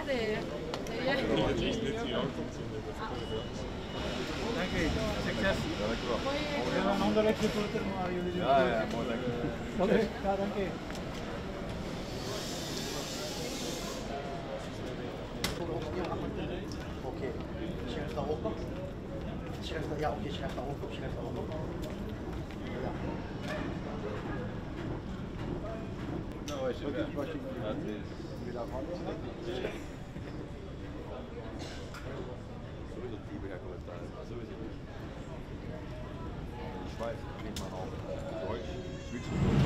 Dank u, succes. Ja, dankjewel. We gaan een ander reporter, maar jullie doen het. Ja, mooi, dank u. Ja, dank u. Oké, schrijf dat op. Schrijf dat, ja, oké, schrijf dat op. Schrijf dat op. Ja. Nou, is het wat je wil afhandelen? Sowieso die begrijpen we het sowieso. Schweiz, klinkt man al Deutsch, Schweizer.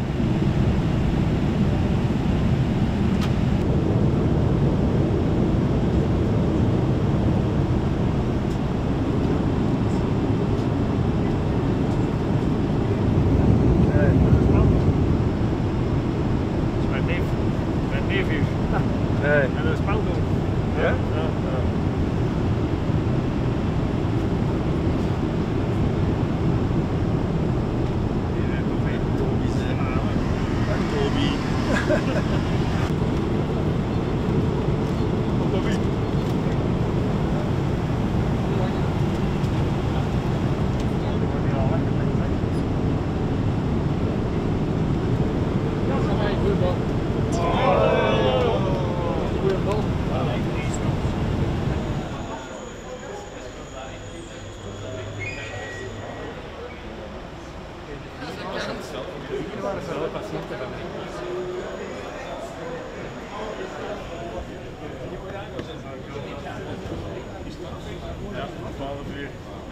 En dat is Paulo. Ja? Ja. Toby zijn. Dag Toby. Toby. Ja, 12 uur.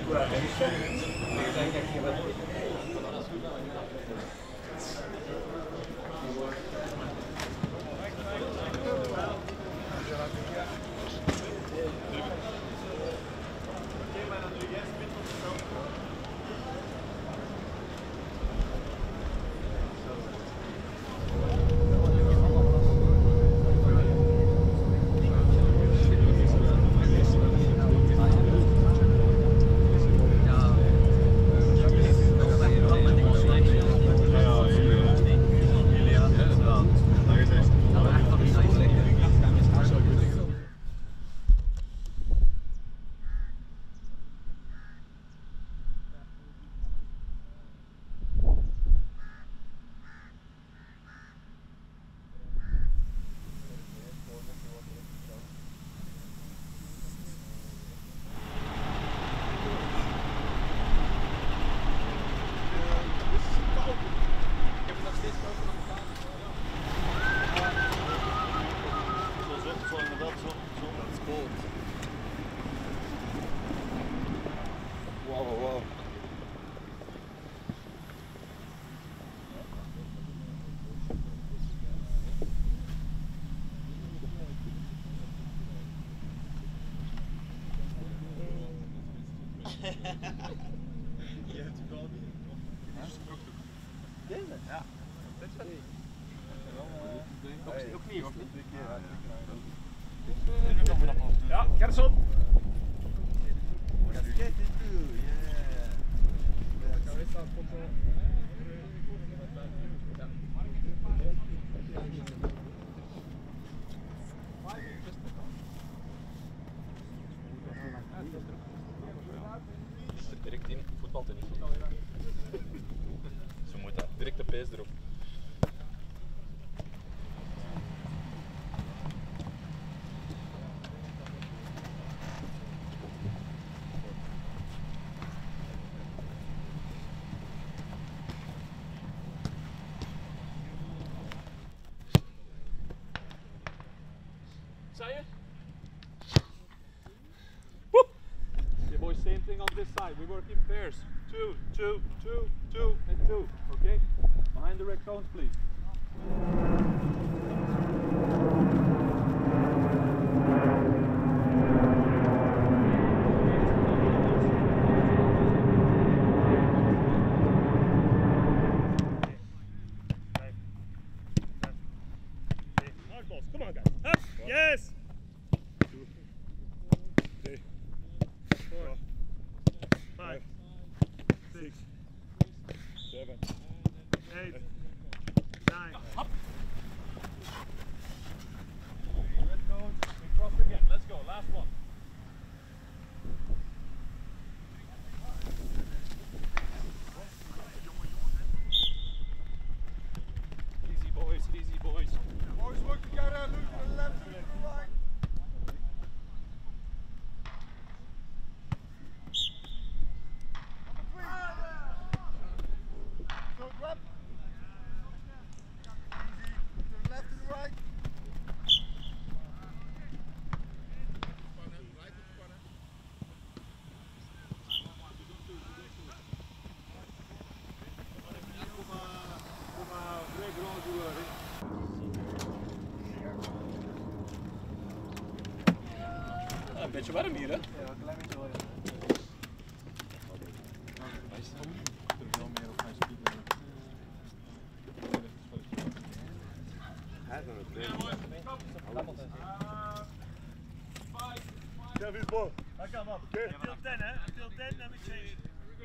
Wow. Je hebt het al deze? Ja. Ook niet, of niet? Ja, Gerson. Let's get it too, yeah. Direct in, voetbaltennis. Zo moet dat, direct de pees erop. Say it. Woo! Yeah, boys, same thing on this side. We work in pairs. 2, 2, 2, 2, and 2. Okay? Behind the red cones, please. Come on, guys. Up. Yes. 2, 3, 4, 5, 6, 7, 8, 9. Up. beetje warm hier, hè? Ja, een klein beetje wel. Kevin's ball. I come up. Okay. Until 10, hè? Until 10, then we change.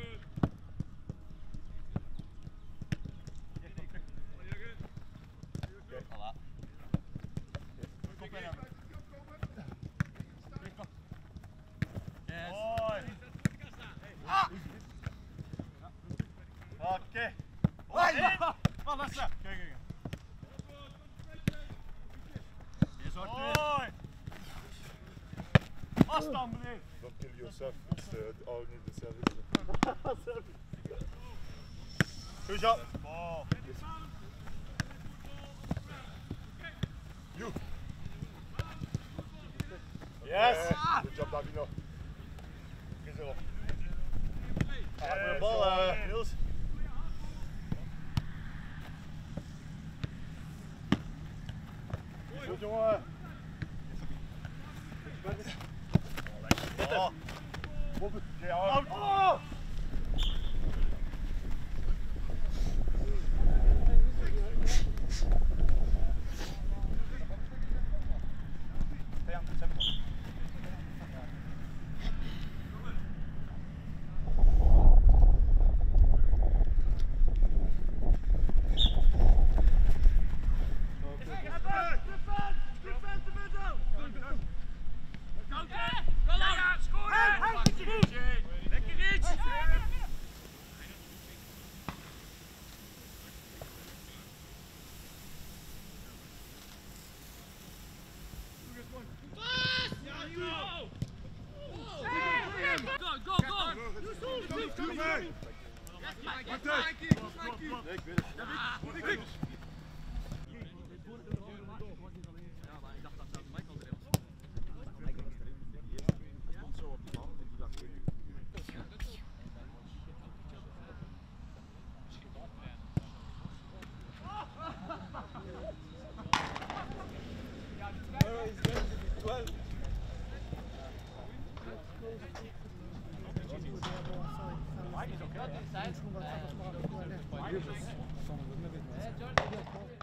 Mooi. Oké. Wat was dat? Kijk, kijk. Mooi. Afstand, meneer. Don't kill yourself. It's all need the service. Good job. Ball. You. Yes. Good job, Davino. Good job. Goede bal, Niels. Goed jongen. Oh. Ja. Oh. Inside.